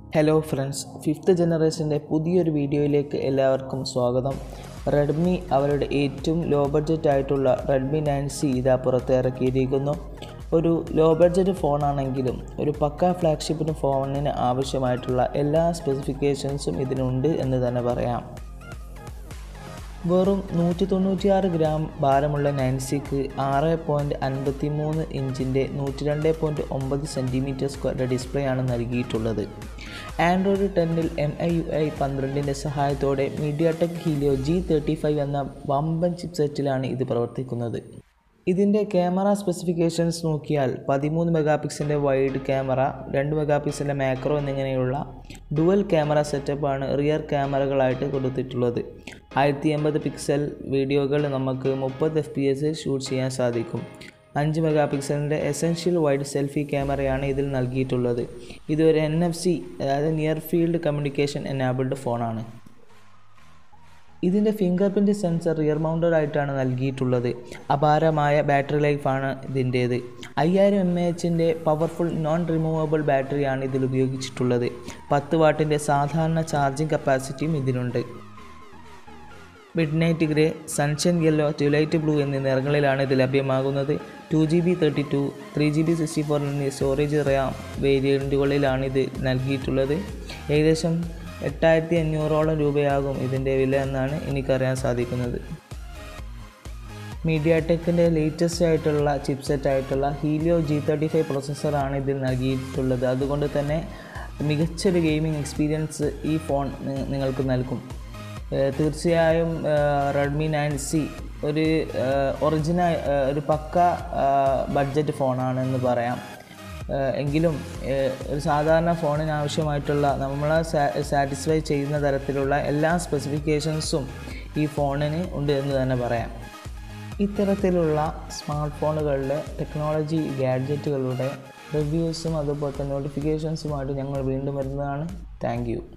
Hello friends, fifth ജനറേഷൻ്റെ പുതിയൊരു വീഡിയോയിലേക്ക് എല്ലാവർക്കും സ്വാഗതം. റെഡ്മി അവരുടെ ഏറ്റവും ലോ ബഡ്ജറ്റ് ആയിട്ടുള്ള റെഡ്മി 9C ഇതാ പുറത്തിറക്കിയിരിക്കുന്നു. ഒരു ലോ ബഡ്ജറ്റ് ഫോണാണെങ്കിലും ഒരു പക്ക ഫ്ലാഗ്ഷിപ്പിന് ഫോണിന് ആവശ്യമായിട്ടുള്ള എല്ലാ സ്പെസിഫിക്കേഷൻസും ഇതിനുണ്ട് എന്ന് തന്നെ പറയാം. വെറും 196 ഗ്രാം ഭാരമുള്ള 9Cക്ക് 6.53 ഇഞ്ചിൻ്റെ 102.9 സെൻറ്റിമീറ്റർ ഡിസ്പ്ലേ ആണ് നൽകിയിട്ടുള്ളത്. ആൻഡ്രോയിഡ് 10-ൽ MIUI 12ൻ്റെ സഹായത്തോടെ മീഡിയാടെക് ഹീലിയോ G35 എന്ന വമ്പൻ ചിപ്സെറ്റിലാണ് ഇത് പ്രവർത്തിക്കുന്നത്. ഇതിൻ്റെ ക്യാമറ സ്പെസിഫിക്കേഷൻസ് നോക്കിയാൽ 13 മെഗാ പിക്സലിൻ്റെ വൈഡ് ക്യാമറ, 2 മെഗാ പിക്സലിൻ്റെ മാക്രോ എന്നിങ്ങനെയുള്ള ഡുവൽ ക്യാമറ സെറ്റപ്പാണ് റിയർ ക്യാമറകളായിട്ട് കൊടുത്തിട്ടുള്ളത്. 1080 പിക്സൽ വീഡിയോകൾ നമുക്ക് 30 FPS ഷൂട്ട് ചെയ്യാൻ സാധിക്കും. 5 മെഗാ പിക്സലിൻ്റെ എസെൻഷ്യൽ വൈഡ് സെൽഫി ക്യാമറയാണ് ഇതിൽ നൽകിയിട്ടുള്ളത്. ഇതൊരു NFC അതായത് നിയർ ഫീൽഡ് കമ്മ്യൂണിക്കേഷൻ എനാബിൾഡ് ഫോണാണ്. ഇതിൻ്റെ finger print sensor rear mounted ആയിട്ടാണ് നൽകിയിട്ടുള്ളത്. അപാരമായ ബാറ്ററി ലൈഫാണ് ഇതിൻ്റേത്. 5000 mAh പവർഫുൾ നോൺ റിമൂവബിൾ ബാറ്ററിയാണ് ഇതിൽ ഉപയോഗിച്ചിട്ടുള്ളത്. 10 വാട്ടിൻ്റെ സാധാരണ ചാർജിങ് കപ്പാസിറ്റിയും ഇതിനുണ്ട്. Midnight grey, sunshine yellow, twilight blue എന്നീ നിറങ്ങളിലാണ് ഇത് ലഭ്യമാകുന്നത്. 2GB 32, 3GB 64 എന്നീ സ്റ്റോറേജ് റാം വേരിയൻറ്റുകളിലാണ് ഇത് നൽകിയിട്ടുള്ളത്. ഏകദേശം 8500 രൂപയാകും ഇതിൻ്റെ വില എന്നാണ് എനിക്കറിയാൻ സാധിക്കുന്നത്. മീഡിയാടെക്കിൻ്റെ ലേറ്റസ്റ്റ് ആയിട്ടുള്ള ചിപ്സെറ്റ് ആയിട്ടുള്ള ഹീലിയോ G35 പ്രോസസ്സറാണ് ഇതിൽ നൽകിയിട്ടുള്ളത്. അതുകൊണ്ട് തന്നെ മികച്ചൊരു ഗെയിമിംഗ് എക്സ്പീരിയൻസ് ഈ ഫോൺ നിങ്ങൾക്ക് നൽകും. തീർച്ചയായും റെഡ്മി 9C ഒരു ഒറിജിനൽ ഒരു പക്ക ബഡ്ജറ്റ് ഫോണാണെന്ന് പറയാം. എങ്കിലും ഒരു സാധാരണ ഫോണിന് ആവശ്യമായിട്ടുള്ള നമ്മളെ സാറ്റിസ്ഫൈ ചെയ്യുന്ന തരത്തിലുള്ള എല്ലാ സ്പെസിഫിക്കേഷൻസും ഈ ഫോണിന് ഉണ്ട് എന്ന് തന്നെ പറയാം. ഇത്തരത്തിലുള്ള സ്മാർട്ട് ഫോണുകളുടെ ടെക്നോളജി ഗാഡ്ജറ്റുകളുടെ റിവ്യൂസും അതുപോലെ തന്നെ നോട്ടിഫിക്കേഷൻസുമായിട്ട് ഞങ്ങൾ വീണ്ടും വരുന്നതാണ്. Thank U.